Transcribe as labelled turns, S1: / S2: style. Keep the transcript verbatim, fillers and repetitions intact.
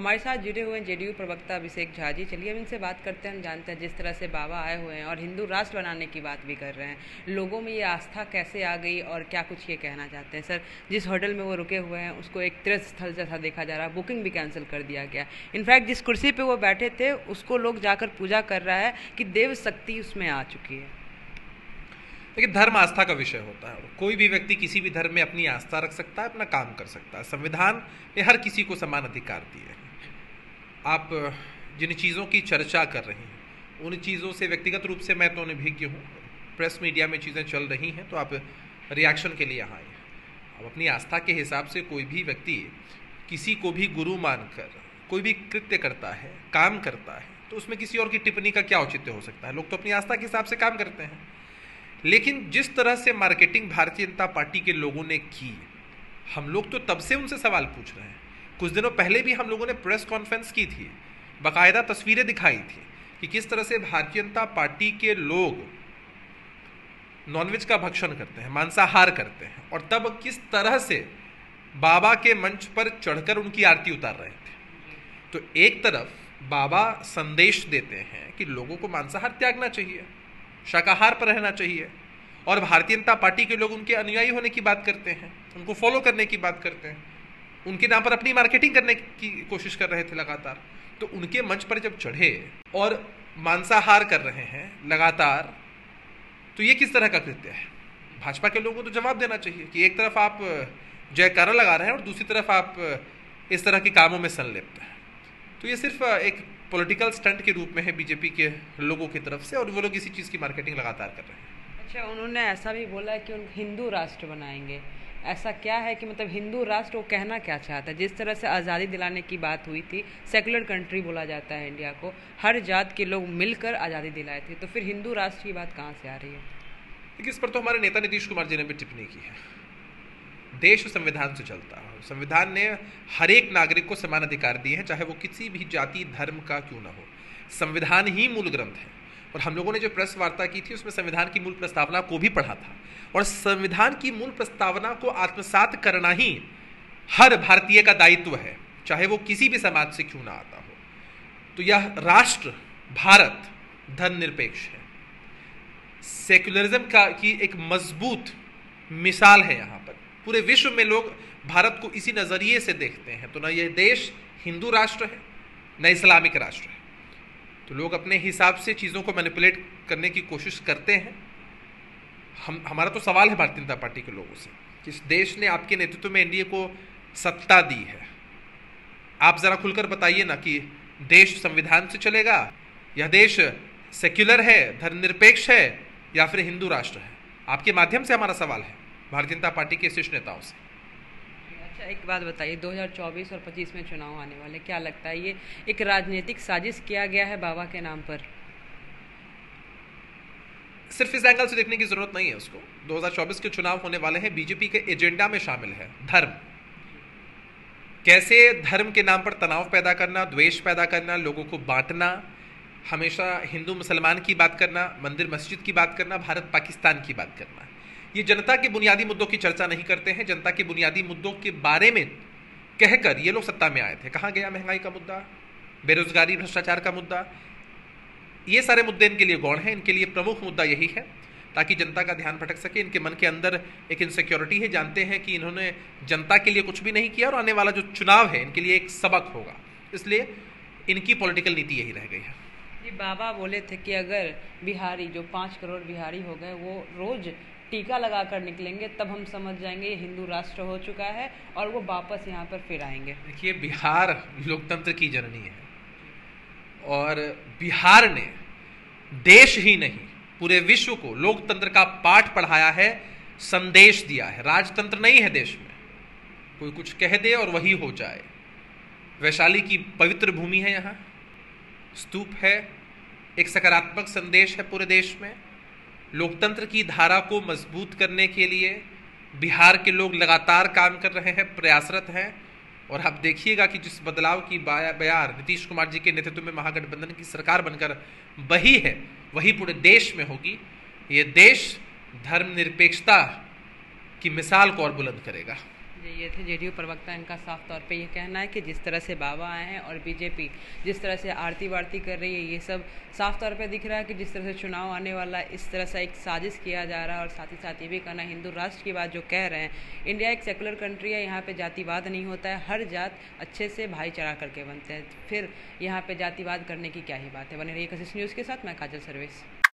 S1: हमारे साथ जुड़े हुए हैं जेडीयू प्रवक्ता अभिषेक झा जी। चलिए हम इनसे बात करते हैं। हम जानते हैं जिस तरह से बाबा आए हुए हैं और हिंदू राष्ट्र बनाने की बात भी कर रहे हैं, लोगों में ये आस्था कैसे आ गई और क्या कुछ ये कहना चाहते हैं। सर, जिस होटल में वो रुके हुए हैं उसको एक तीर्थ स्थल जैसा देखा जा रहा है, बुकिंग भी कैंसिल कर दिया गया। इनफैक्ट जिस कुर्सी पर वो बैठे थे उसको लोग जाकर पूजा कर रहा है कि देव शक्ति उसमें आ चुकी है।
S2: लेकिन धर्म आस्था का विषय होता है। कोई भी व्यक्ति किसी भी धर्म में अपनी आस्था रख सकता है, अपना काम कर सकता है। संविधान ने हर किसी को समान अधिकार दिए हैं। आप जिन चीज़ों की चर्चा कर रही हैं उन चीज़ों से व्यक्तिगत रूप से मैं तो अनभिज्ञ हूँ। प्रेस मीडिया में चीज़ें चल रही हैं तो आप रिएक्शन के लिए यहाँ आए हैं। अब अपनी आस्था के हिसाब से कोई भी व्यक्ति किसी को भी गुरु मानकर कोई भी कृत्य करता है, काम करता है, तो उसमें किसी और की टिप्पणी का क्या औचित्य हो सकता है। लोग तो अपनी आस्था के हिसाब से काम करते हैं। लेकिन जिस तरह से मार्केटिंग भारतीय जनता पार्टी के लोगों ने की, हम लोग तो तब से उनसे सवाल पूछ रहे हैं। कुछ दिनों पहले भी हम लोगों ने प्रेस कॉन्फ्रेंस की थी, बाकायदा तस्वीरें दिखाई थी कि किस तरह से भारतीय जनता पार्टी के लोग नॉनवेज का भक्षण करते हैं, मांसाहार करते हैं, और तब किस तरह से बाबा के मंच पर चढ़कर उनकी आरती उतार रहे थे। तो एक तरफ बाबा संदेश देते हैं कि लोगों को मांसाहार त्यागना चाहिए, शाकाहार पर रहना चाहिए, और भारतीय जनता पार्टी के लोग उनके अनुयायी होने की बात करते हैं, उनको फॉलो करने की बात करते हैं, उनके नाम पर अपनी मार्केटिंग करने की कोशिश कर रहे थे लगातार। तो उनके मंच पर जब चढ़े और मांसाहार कर रहे हैं लगातार, तो ये किस तरह का कृत्य है। भाजपा के लोगों को तो जवाब देना चाहिए कि एक तरफ आप जयकारा लगा रहे हैं और दूसरी तरफ आप इस तरह के कामों में संलिप्त हैं। तो ये सिर्फ एक पॉलिटिकल स्टंट के रूप में है बीजेपी के लोगों की तरफ से, और वो लोग इसी चीज़ की मार्केटिंग लगातार कर रहे हैं।
S1: अच्छा, उन्होंने ऐसा भी बोला है कि उन हिंदू राष्ट्र बनाएंगे। ऐसा क्या है कि मतलब हिंदू राष्ट्र वो कहना क्या चाहता है? जिस तरह से आज़ादी दिलाने की बात हुई थी, सेकुलर कंट्री बोला जाता है इंडिया को, हर जात के लोग मिलकर आज़ादी दिलाए थे, तो फिर हिंदू राष्ट्र की बात कहाँ से आ रही है?
S2: देखिए, इस पर तो हमारे नेता नीतीश कुमार जी ने भी टिप्पणी की है। देश संविधान से चलता है। संविधान ने हर एक नागरिक को समान अधिकार दिए हैं, चाहे वो किसी भी जाति धर्म का क्यों ना हो। संविधान ही मूल ग्रंथ है। और हम लोगों ने जो प्रेस वार्ता की थी उसमें संविधान की मूल प्रस्तावना को भी पढ़ा था, और संविधान की मूल प्रस्तावना को आत्मसात करना ही हर भारतीय का दायित्व है, चाहे वो किसी भी समाज से क्यों ना आता हो। तो यह राष्ट्र भारत धर्मनिरपेक्ष है, सेक्युलरिज्म का की एक मजबूत मिसाल है। यहाँ पर पूरे विश्व में लोग भारत को इसी नजरिए से देखते हैं। तो न ये देश हिंदू राष्ट्र है, न इस्लामिक राष्ट्र है। तो लोग अपने हिसाब से चीज़ों को मैनिपुलेट करने की कोशिश करते हैं। हम हमारा तो सवाल है भारतीय जनता पार्टी के लोगों से कि इस देश ने आपके नेतृत्व में एनडीए को सत्ता दी है, आप जरा खुलकर बताइए ना कि देश संविधान से चलेगा, यह देश सेक्युलर है, धर्मनिरपेक्ष है, या फिर हिंदू राष्ट्र है। आपके माध्यम से हमारा सवाल है भारतीय जनता पार्टी के शीर्ष नेताओं से।
S1: अच्छा, एक बात बताइए, दो हज़ार चौबीस और पच्चीस में चुनाव आने वाले, क्या लगता है ये एक राजनीतिक साजिश किया गया है बाबा के नाम पर?
S2: सिर्फ इस एंगल से देखने की जरूरत नहीं है उसको। दो हज़ार चौबीस के चुनाव होने वाले हैं, बीजेपी के एजेंडा में शामिल है धर्म। कैसे धर्म के नाम पर तनाव पैदा करना, द्वेष पैदा करना, लोगों को बांटना, हमेशा हिंदू मुसलमान की बात करना, मंदिर मस्जिद की बात करना, भारत पाकिस्तान की बात करना। ये जनता के बुनियादी मुद्दों की चर्चा नहीं करते हैं। जनता के बुनियादी मुद्दों के बारे में कहकर ये लोग सत्ता में आए थे। कहाँ गया महंगाई का मुद्दा, बेरोजगारी, भ्रष्टाचार का मुद्दा? ये सारे मुद्दे इनके लिए गौण हैं। इनके लिए प्रमुख मुद्दा यही है ताकि जनता का ध्यान भटक सके। इनके मन के अंदर एक इनसिक्योरिटी है, जानते हैं कि इन्होंने जनता के लिए कुछ भी नहीं किया और आने वाला जो चुनाव है इनके लिए एक सबक होगा, इसलिए इनकी पॉलिटिकल नीति यही रह गई है।
S1: जी, बाबा बोले थे कि अगर बिहारी, जो पाँच करोड़ बिहारी हो गए, वो रोज टीका लगाकर निकलेंगे तब हम समझ जाएंगे ये हिंदू राष्ट्र हो चुका है और वो वापस यहाँ पर फिर आएंगे।
S2: देखिए, बिहार लोकतंत्र की जननी है, और बिहार ने देश ही नहीं पूरे विश्व को लोकतंत्र का पाठ पढ़ाया है, संदेश दिया है। राजतंत्र नहीं है देश में, कोई कुछ कह दे और वही हो जाए। वैशाली की पवित्र भूमि है, यहाँ स्तूप है, एक सकारात्मक संदेश है पूरे देश में। लोकतंत्र की धारा को मजबूत करने के लिए बिहार के लोग लगातार काम कर रहे हैं, प्रयासरत हैं। और आप देखिएगा कि जिस बदलाव की बयार नीतीश कुमार जी के नेतृत्व में महागठबंधन की सरकार बनकर बही है, वही पूरे देश में होगी। ये देश धर्मनिरपेक्षता की मिसाल को और बुलंद करेगा।
S1: जी, ये थे जेडीयू प्रवक्ता। इनका साफ तौर पे ये कहना है कि जिस तरह से बाबा आए हैं और बीजेपी जिस तरह से आरती वारती कर रही है, ये सब साफ तौर पे दिख रहा है कि जिस तरह से चुनाव आने वाला है, इस तरह से एक साजिश किया जा रहा है। और साथ ही साथ ये भी कहना, हिंदू राष्ट्र की बात जो कह रहे हैं, इंडिया एक सेकुलर कंट्री है, यहाँ पे जातिवाद नहीं होता है, हर जात अच्छे से भाईचारा करके बनते हैं, फिर यहाँ पे जातिवाद करने की क्या ही बात है। बने रहिए कशिश न्यूज़ के साथ, मैं काजल सर्वेश।